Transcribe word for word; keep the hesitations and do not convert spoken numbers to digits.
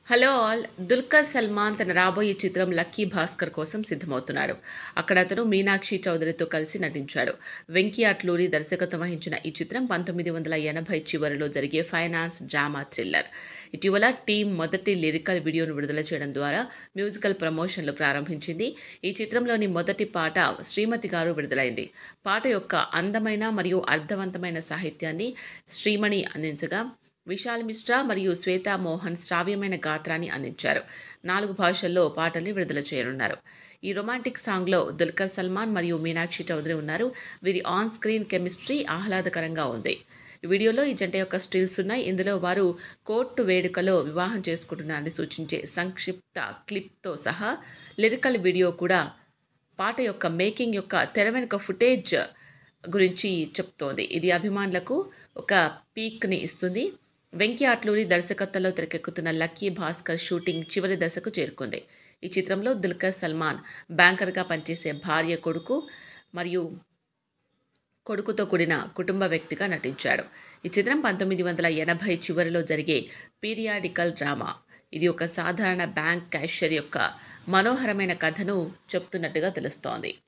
Hello all! 'Dulquer Salman' తన రాబోయే చిత్రం 'లక్కీ భాస్కర్' కోసం సిద్ధమవుతున్నాడు. అక్కడ అతను మీనాక్షి చౌదరితో కలిసి నటించాడు. వెంకీ అట్లూరి దర్శకత్వం వహించిన ఈ చిత్రం పంతొమ్మిది వందల ఎనభై చివరలో జరిగే ఫైనాన్స్ డ్రామా థ్రిల్లర్. ఇటీవల టీమ్ మొదటి లిరికల్ వీడియోను విడుదల చేయడం ద్వారా మ్యూజికల్ ప్రమోషన్లు ప్రారంభించింది. ఈ చిత్రంలోని మొదటి పాట 'శ్రీమతి' గారు విడుదలైంది. పాట యొక్క అందమైన మరియు అర్థవంతమైన సాహిత్యాన్ని శ్రీమణి అందించగా, విశాల్ మిశ్రా మరియు శ్వేతా మోహన్ శ్రావ్యమైన గాత్రాన్ని అందించారు. నాలుగు భాషల్లో పాటల్ని విడుదల చేయనున్నారు. ఈ రొమాంటిక్ సాంగ్లో దుల్కర్ సల్మాన్ మరియు మీనాక్షి చౌదరి ఉన్నారు. వీరి ఆన్ స్క్రీన్ కెమిస్ట్రీ ఆహ్లాదకరంగా ఉంది. ఈ వీడియోలో ఈ జంట యొక్క స్టిల్స్ ఉన్నాయి. ఇందులో వారు కోర్టు వేడుకలో వివాహం చేసుకుంటున్నారని సూచించే సంక్షిప్త క్లిప్తో సహా లిరికల్ వీడియో కూడా పాట యొక్క మేకింగ్ యొక్క తెర వెనుక ఫుటేజ్ గురించి చెప్తోంది. ఇది అభిమానులకు ఒక పీక్ని ఇస్తుంది. వెంకీ అట్లూరి దర్శకత్వంలో తెరకెక్కుతున్న 'లక్కీ భాస్కర్' షూటింగ్ చివరి దశకు చేరుకుంది. ఈ చిత్రంలో దుల్కర్ సల్మాన్ బ్యాంకర్గా పనిచేసే భార్య, కొడుకు మరియు కొడుకుతో కూడిన కుటుంబ వ్యక్తిగా నటించాడు. ఈ చిత్రం పంతొమ్మిది వందల ఎనభై చివరిలో జరిగే పీరియాడికల్ డ్రామా. ఇది ఒక సాధారణ బ్యాంక్ క్యాషియర్ యొక్క మనోహరమైన కథను చెప్తున్నట్టుగా తెలుస్తోంది.